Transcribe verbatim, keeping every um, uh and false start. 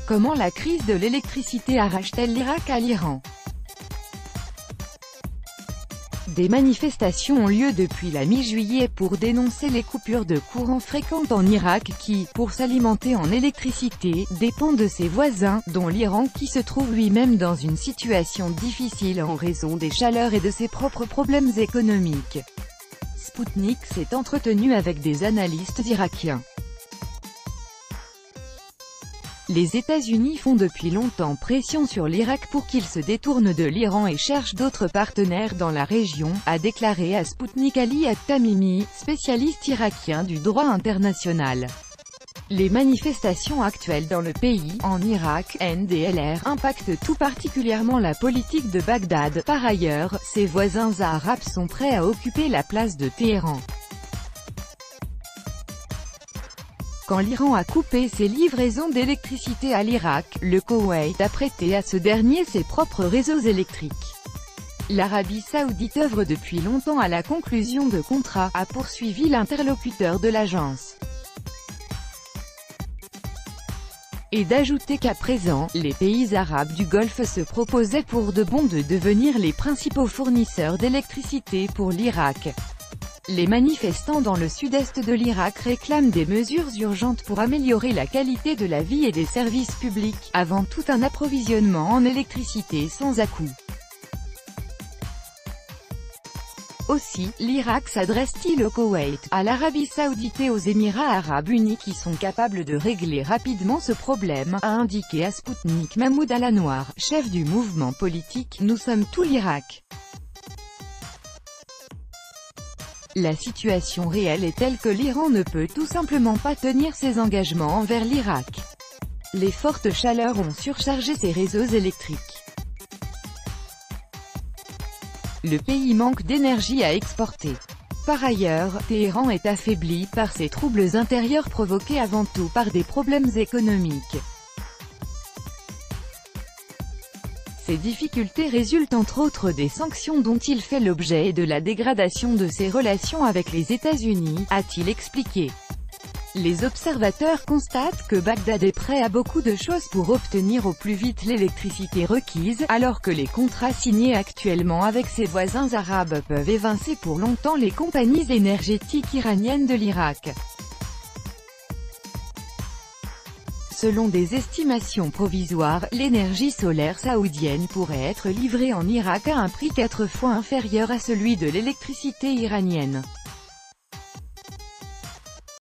Comment la crise de l'électricité arrache-t-elle l'Irak à l'Iran? Des manifestations ont lieu depuis la mi-juillet pour dénoncer les coupures de courant fréquentes en Irak qui, pour s'alimenter en électricité, dépend de ses voisins, dont l'Iran qui se trouve lui-même dans une situation difficile en raison des chaleurs et de ses propres problèmes économiques. Sputnik s'est entretenu avec des analystes irakiens. Les États-Unis font depuis longtemps pression sur l'Irak pour qu'il se détourne de l'Iran et cherche d'autres partenaires dans la région, a déclaré à Sputnik Ali At-Tamimi, spécialiste irakien du droit international. Les manifestations actuelles dans le pays, en Irak, N D L R, impactent tout particulièrement la politique de Bagdad. Par ailleurs, ses voisins arabes sont prêts à occuper la place de Téhéran. Quand l'Iran a coupé ses livraisons d'électricité à l'Irak, le Koweït a prêté à ce dernier ses propres réseaux électriques. L'Arabie Saoudite œuvre depuis longtemps à la conclusion de contrats, a poursuivi l'interlocuteur de l'agence. Et d'ajouter qu'à présent, les pays arabes du Golfe se proposaient pour de bon de devenir les principaux fournisseurs d'électricité pour l'Irak. Les manifestants dans le sud-est de l'Irak réclament des mesures urgentes pour améliorer la qualité de la vie et des services publics, avant tout un approvisionnement en électricité sans à-coups. Aussi, l'Irak s'adresse-t-il au Koweït, à l'Arabie Saoudite et aux Émirats Arabes Unis qui sont capables de régler rapidement ce problème, a indiqué à Sputnik Mahmoud Al-Anwar, chef du mouvement politique « Nous sommes tout l'Irak ». La situation réelle est telle que l'Iran ne peut tout simplement pas tenir ses engagements envers l'Irak. Les fortes chaleurs ont surchargé ses réseaux électriques. Le pays manque d'énergie à exporter. Par ailleurs, Téhéran est affaibli par ses troubles intérieurs provoqués avant tout par des problèmes économiques. Ces difficultés résultent entre autres des sanctions dont il fait l'objet et de la dégradation de ses relations avec les États-Unis, a-t-il expliqué. Les observateurs constatent que Bagdad est prêt à beaucoup de choses pour obtenir au plus vite l'électricité requise, alors que les contrats signés actuellement avec ses voisins arabes peuvent évincer pour longtemps les compagnies énergétiques iraniennes de l'Irak. Selon des estimations provisoires, l'énergie solaire saoudienne pourrait être livrée en Irak à un prix quatre fois inférieur à celui de l'électricité iranienne.